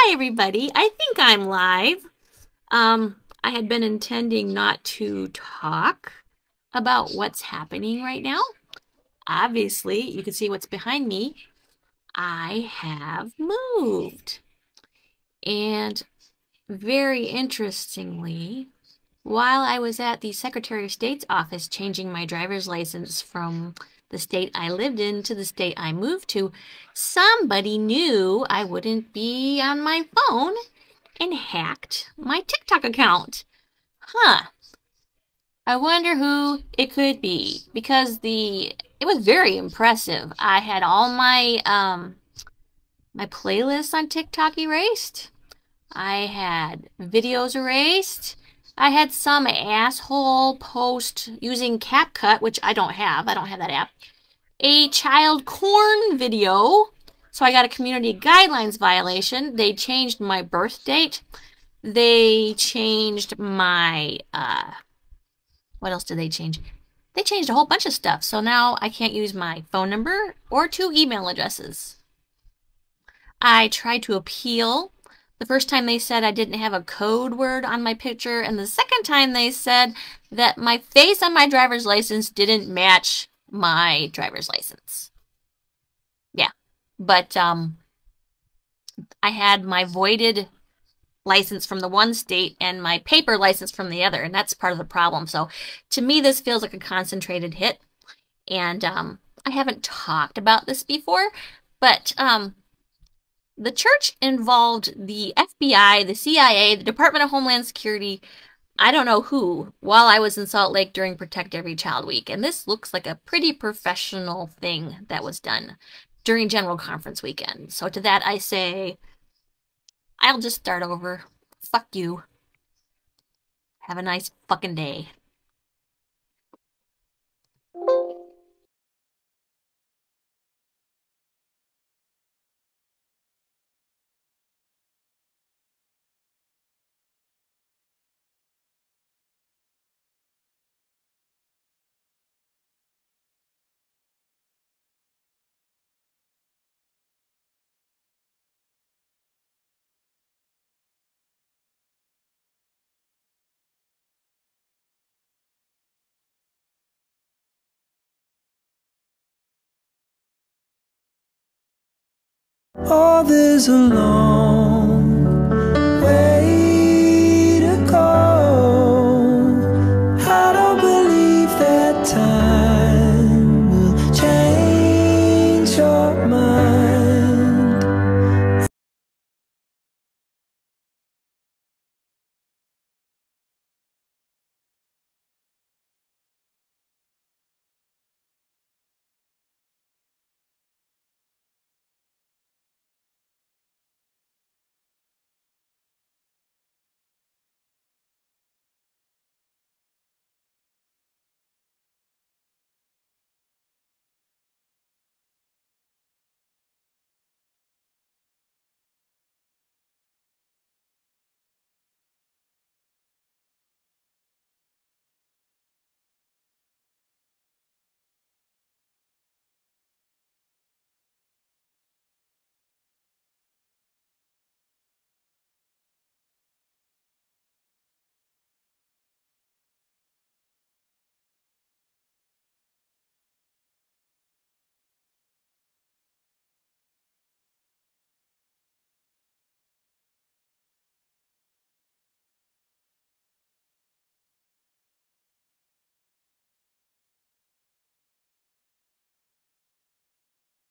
Hi, everybody. I think I'm live. I had been intending not to talk about what's happening right now. Obviously, you can see what's behind me. I have moved. And very interestingly, while I was at the Secretary of State's office changing my driver's license from the state I lived in to the state I moved to, somebody knew I wouldn't be on my phone and hacked my TikTok account. Huh. I wonder who it could be because it was very impressive. I had all my playlists on TikTok erased. I had videos erased. I had some asshole post using CapCut, which I don't have. I don't have that app. A child corn video. So I got a community guidelines violation. They changed my birth date. They changed my, what else did they change? They changed a whole bunch of stuff. So now I can't use my phone number or 2 email addresses. I tried to appeal. The first time they said I didn't have a code word on my picture, and the second time they said that my face on my driver's license didn't match my driver's license. Yeah, but I had my voided license from the one state and my paper license from the other, and that's part of the problem. So to me, this feels like a concentrated hit, and I haven't talked about this before, but the church involved the FBI, the CIA, the Department of Homeland Security, I don't know who, while I was in Salt Lake during Protect Every Child Week. And this looks like a pretty professional thing that was done during General Conference weekend. So to that I say, I'll just start over. Fuck you. Have a nice fucking day. Oh, there's a long